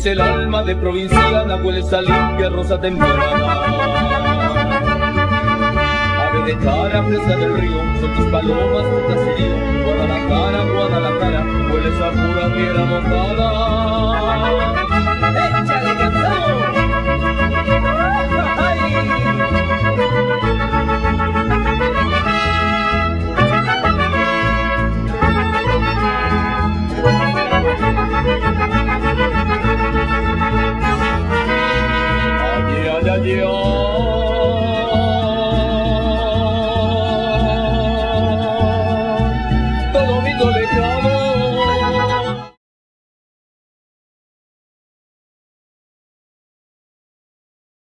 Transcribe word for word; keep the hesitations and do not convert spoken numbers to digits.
dice el alma de provinciana, huele esa limpia rosa temprana. Ave de cara fresca del río, son tus palomas, tu caserío. Guadalajara, Guadalajara, huele esa pura tierra montada.